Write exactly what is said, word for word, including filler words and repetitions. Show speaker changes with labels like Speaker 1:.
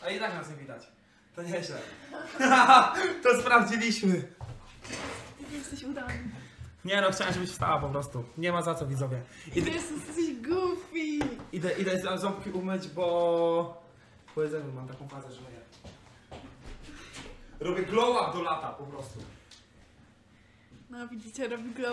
Speaker 1: A i tak nas nie widać. To nieźle. To sprawdziliśmy.
Speaker 2: Ty jesteś udany.
Speaker 1: Nie no, chciałem, żebyś wstała po prostu. Nie ma za co, widzowie. Idę,
Speaker 2: Ty jesteś goofy.
Speaker 1: idę, idę ząbki umyć, bo... Po jedzeniu mam taką fazę, że nie. Robię glow up do lata po prostu.
Speaker 2: No widzicie, robi glow.